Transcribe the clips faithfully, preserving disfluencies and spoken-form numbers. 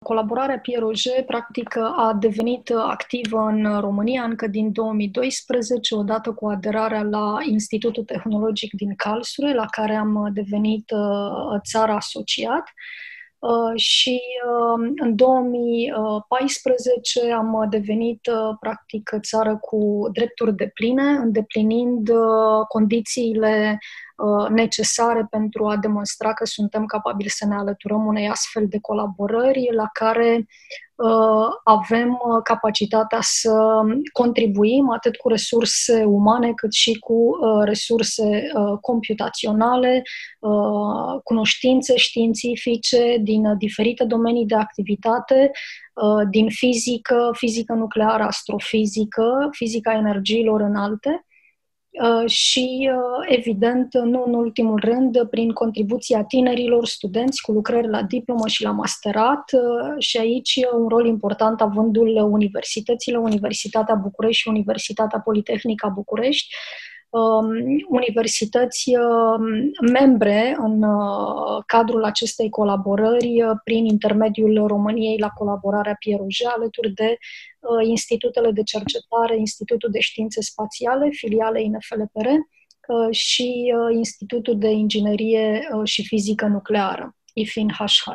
Colaborarea Pieroget, practic, a devenit activă în România încă din două mii doisprezece, odată cu aderarea la Institutul Tehnologic din Karlsruhe, la care am devenit țară asociat. Și în două mii paisprezece am devenit, practic, țară cu drepturi depline, îndeplinind condițiile necesare pentru a demonstra că suntem capabili să ne alăturăm unei astfel de colaborări la care uh, avem capacitatea să contribuim atât cu resurse umane cât și cu uh, resurse uh, computaționale, uh, cunoștințe științifice din diferite domenii de activitate, uh, din fizică, fizică nucleară, astrofizică, fizica energiilor înalte. Uh, și, uh, evident, nu în ultimul rând, prin contribuția tinerilor studenți cu lucrări la diplomă și la masterat uh, și aici un rol important avândul universitățile, Universitatea București și Universitatea Politehnică București, uh, universități uh, membre în uh, cadrul acestei colaborări uh, prin intermediul României la colaborarea Pieroget, alături de institutele de cercetare, Institutul de Științe Spațiale, filiale I N F L P R și Institutul de Inginerie și Fizică Nucleară, I F I N H H.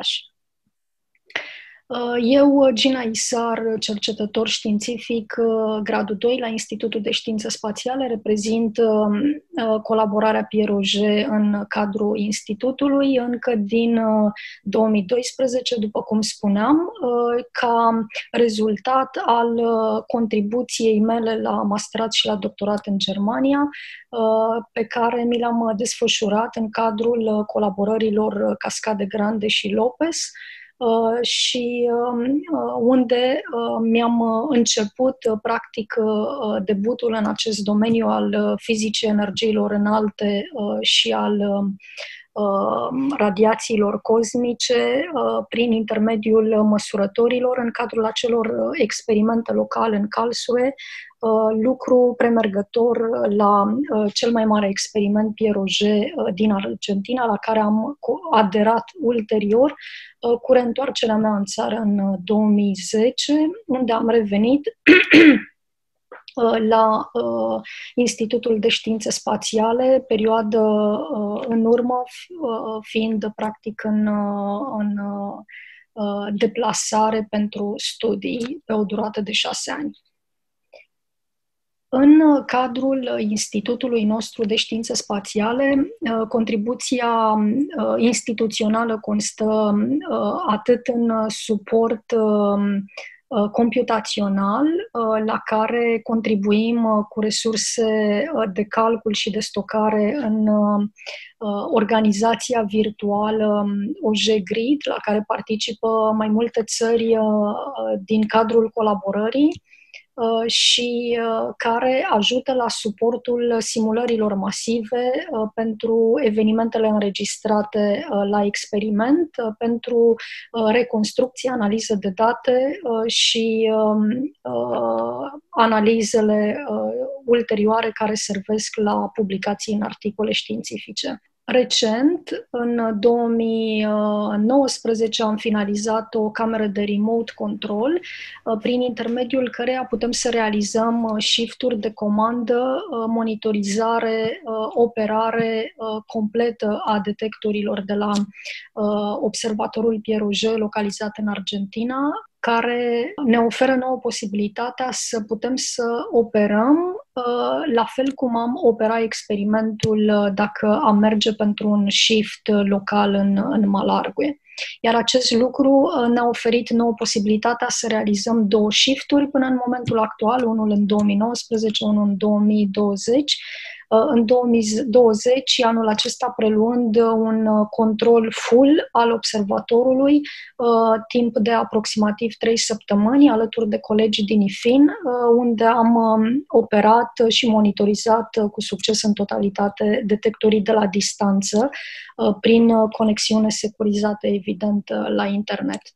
Eu, Gina Isar, cercetător științific, gradul doi la Institutul de Științe Spațiale, reprezint colaborarea Pieroget în cadrul institutului încă din două mii doisprezece, după cum spuneam, ca rezultat al contribuției mele la masterat și la doctorat în Germania, pe care mi l-am desfășurat în cadrul colaborărilor Cascade Grande și Lopez, Uh, și uh, unde uh, mi-am început, uh, practic, uh, debutul în acest domeniu al uh, fizicii energiilor înalte uh, și al uh, radiațiilor cosmice uh, prin intermediul măsurătorilor în cadrul acelor experimente locale în Karlsruhe, uh, lucru premergător la uh, cel mai mare experiment Pieroget uh, din Argentina, la care am aderat ulterior uh, cu reîntoarcerea mea în țară în două mii zece, unde am revenit la uh, Institutul de Științe Spațiale, perioadă uh, în urmă, uh, fiind practic în, uh, în uh, deplasare pentru studii pe o durată de șase ani. În cadrul Institutului nostru de Științe Spațiale, contribuția instituțională constă atât în suport computațional, la care contribuim cu resurse de calcul și de stocare în organizația virtuală O J Grid, la care participă mai multe țări din cadrul colaborării și care ajută la suportul simulărilor masive pentru evenimentele înregistrate la experiment, pentru reconstrucție, analiză de date și analizele ulterioare care servesc la publicații în articole științifice. Recent, în două mii nouăsprezece, am finalizat o cameră de remote control, prin intermediul căreia putem să realizăm shift-uri de comandă, monitorizare, operare completă a detectorilor de la observatorul Pieroget localizat în Argentina, care ne oferă nouă posibilitatea să putem să operăm la fel cum am opera experimentul dacă am merge pentru un shift local în, în Malargüe. Iar acest lucru ne-a oferit nouă posibilitatea să realizăm două shift-uri până în momentul actual, unul în două mii nouăsprezece, unul în două mii douăzeci. În două mii douăzeci, anul acesta preluând un control full al observatorului, timp de aproximativ trei săptămâni, alături de colegii din I F I N, unde am operat și monitorizat cu succes în totalitate detectorii de la distanță, prin conexiune securizată, evident, la internet.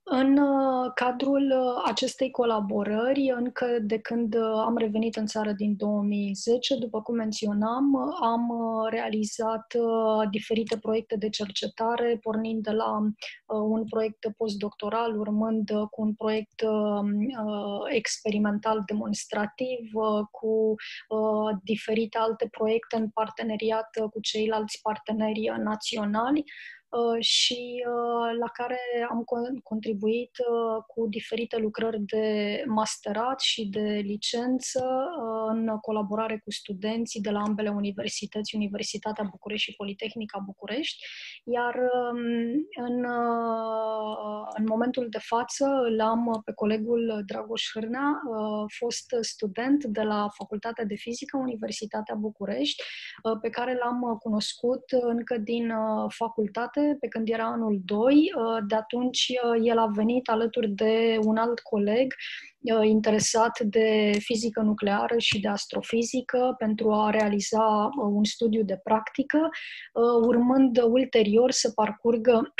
În uh, cadrul uh, acestei colaborări, încă de când uh, am revenit în țară din două mii zece, după cum menționam, uh, am uh, realizat uh, diferite proiecte de cercetare, pornind de la uh, un proiect postdoctoral, urmând uh, cu un proiect uh, uh, experimental demonstrativ, uh, cu uh, diferite alte proiecte în parteneriat uh, cu ceilalți parteneri uh, naționali. Uh, și uh, la care am contribuit uh, cu diferite lucrări de masterat și de licență uh, în colaborare cu studenții de la ambele universități, Universitatea București și Politehnica București, iar um, în, uh, în momentul de față îl am pe colegul Dragoș Hârnea, uh, fost student de la Facultatea de Fizică, Universitatea București, uh, pe care l-am cunoscut încă din uh, facultate, pe când era anul doi. De atunci el a venit alături de un alt coleg interesat de fizică nucleară și de astrofizică pentru a realiza un studiu de practică, urmând ulterior să parcurgă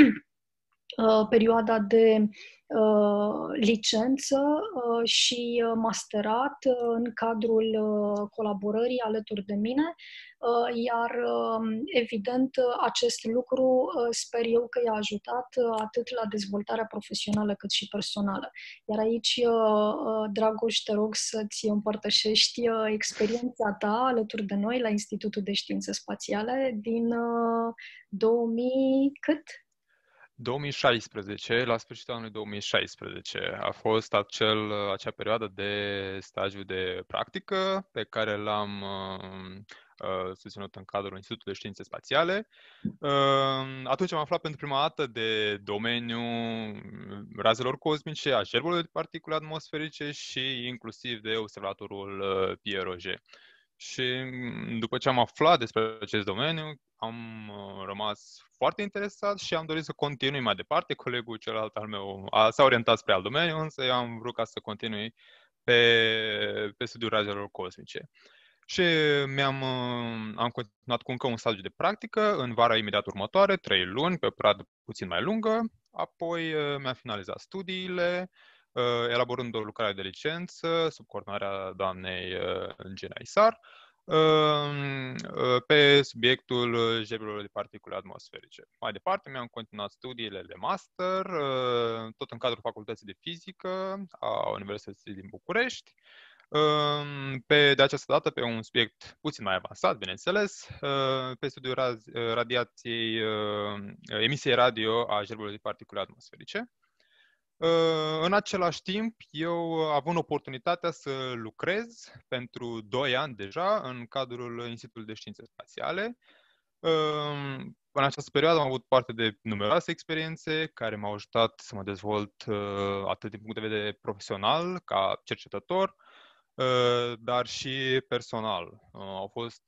perioada de licență și masterat în cadrul colaborării alături de mine, iar evident acest lucru sper eu că i-a ajutat atât la dezvoltarea profesională cât și personală. Iar aici, Dragoș, te rog să-ți împărtășești experiența ta alături de noi la Institutul de Științe Spațiale din două mii cât? două mii șaisprezece, la sfârșitul anului două mii șaisprezece, a fost acel, acea perioadă de stagiu de practică pe care l-am uh, susținut în cadrul Institutului de Științe Spațiale. Uh, atunci am aflat pentru prima dată de domeniul razelor cosmice, a șerpului de particule atmosferice și inclusiv de observatorul uh, Pierre Auger. Și după ce am aflat despre acest domeniu, am rămas foarte interesat și am dorit să continui mai departe. Colegul celălalt al meu a, s-a orientat spre alt domeniu, însă eu am vrut ca să continui pe, pe studiul razelor cosmice. Și mi-am, am continuat cu încă un stagiu de practică în vara imediat următoare, trei luni, pe o perioadă puțin mai lungă. Apoi mi-am finalizat studiile, elaborând o lucrare de licență sub coordonarea doamnei Gina Isar, pe subiectul șerpurilor de particule atmosferice. Mai departe, mi-am continuat studiile de master, tot în cadrul Facultății de Fizică a Universității din București, pe, de această dată pe un subiect puțin mai avansat, bineînțeles, pe studiul radiației, emisiei radio a șerpurilor de particule atmosferice. În același timp, eu având oportunitatea să lucrez pentru doi ani deja în cadrul Institutului de Științe Spațiale. În această perioadă am avut parte de numeroase experiențe care m-au ajutat să mă dezvolt atât din punct de vedere profesional, ca cercetător, dar și personal. Au fost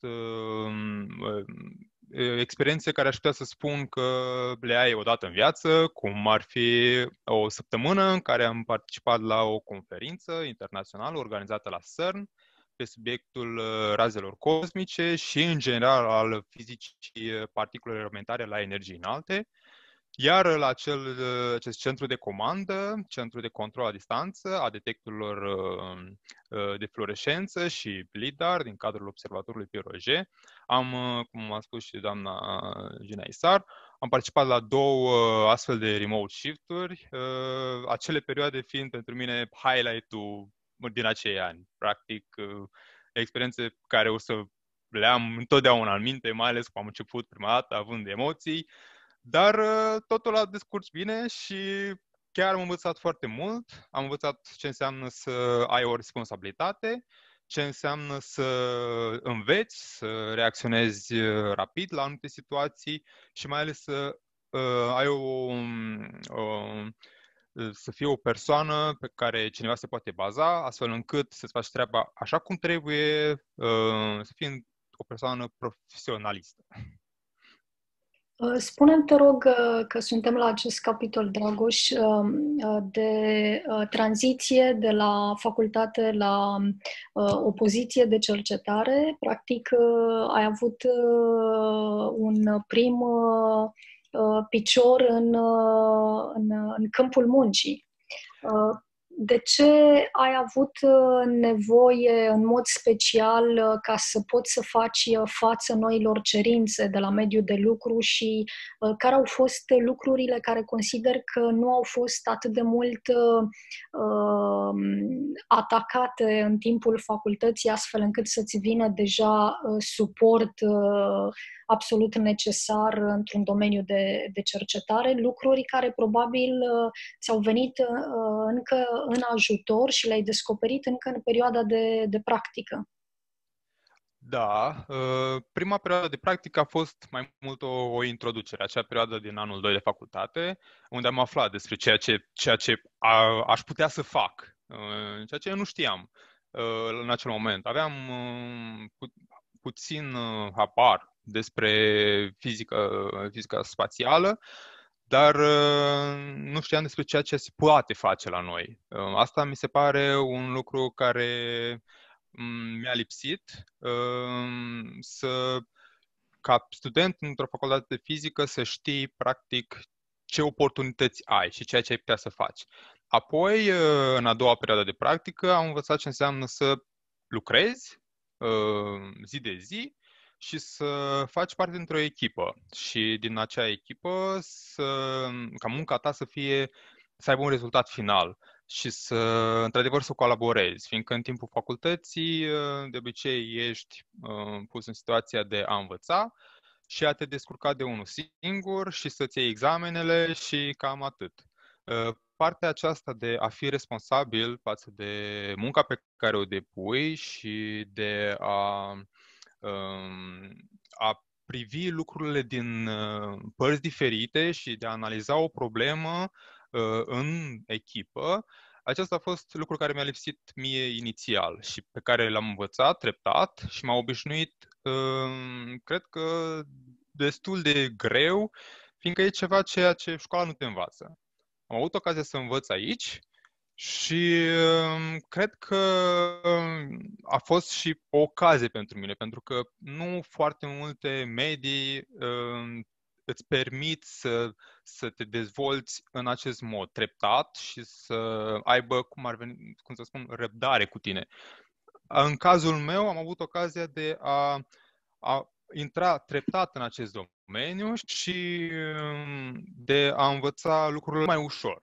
experiențe care aș putea să spun că le ai odată în viață, cum ar fi o săptămână în care am participat la o conferință internațională organizată la CERN pe subiectul razelor cosmice și, în general, al fizicii particulelor elementare la energii înalte. Iar la acel, acest centru de comandă, centru de control la distanță a detectorilor de fluorescență și LIDAR din cadrul observatorului Pierre Auger, am, cum a spus și doamna Gina Isar, am participat la două astfel de remote shift-uri, acele perioade fiind pentru mine highlight-ul din acei ani. Practic, experiențe care o să le am întotdeauna în minte, mai ales cum am început prima dată, având emoții. Dar totul a descurs bine și chiar am învățat foarte mult. Am învățat ce înseamnă să ai o responsabilitate, ce înseamnă să înveți, să reacționezi rapid la anumite situații și mai ales să uh, ai o, o să fii o persoană pe care cineva se poate baza, astfel încât să-ți faci treaba așa cum trebuie, uh, să fii o persoană profesionalistă. Spune-mi, te rog, că suntem la acest capitol, Dragoș, de tranziție de la facultate la o poziție de cercetare. Practic, ai avut un prim picior în, în, în câmpul muncii. De ce ai avut nevoie în mod special ca să poți să faci față noilor cerințe de la mediul de lucru și care au fost lucrurile care consider că nu au fost atât de mult uh, atacate în timpul facultății, astfel încât să-ți vină deja suport uh, absolut necesar într-un domeniu de, de cercetare, lucruri care probabil uh, ți-au venit uh, încă în ajutor și le-ai descoperit încă în perioada de, de practică. Da, uh, prima perioadă de practică a fost mai mult o, o introducere, acea perioadă din anul doi de facultate, unde am aflat despre ceea ce, ceea ce a, aș putea să fac, uh, ceea ce eu nu știam uh, în acel moment. Aveam uh, pu- puțin uh, habar despre fizică, fizica spațială, dar uh, nu știam despre ceea ce se poate face la noi. Uh, asta mi se pare un lucru care mi-a lipsit, să, ca student într-o facultate de fizică, să știi practic ce oportunități ai și ceea ce ai putea să faci. Apoi, în a doua perioadă de practică, am învățat ce înseamnă să lucrezi zi de zi și să faci parte dintr-o echipă și din acea echipă să, ca munca ta să fie, să aibă un rezultat final și să, într-adevăr, să colaborezi, fiindcă în timpul facultății, de obicei, ești uh, pus în situația de a învăța și a te descurca de unul singur și să-ți iei examenele și cam atât. Uh, partea aceasta de a fi responsabil față de munca pe care o depui și de a, um, a privi lucrurile din uh, părți diferite și de a analiza o problemă în echipă, acesta a fost lucru care mi-a lipsit mie inițial și pe care l-am învățat treptat și m-a obișnuit, cred că destul de greu, fiindcă e ceva ceea ce școala nu te învață. Am avut ocazia să învăț aici și cred că a fost și o ocazie pentru mine, pentru că nu foarte multe medii îți permit să, să te dezvolți în acest mod, treptat și să aibă, cum ar veni, cum să spun, răbdare cu tine. În cazul meu am avut ocazia de a, a intra treptat în acest domeniu și de a învăța lucrurile mai ușor.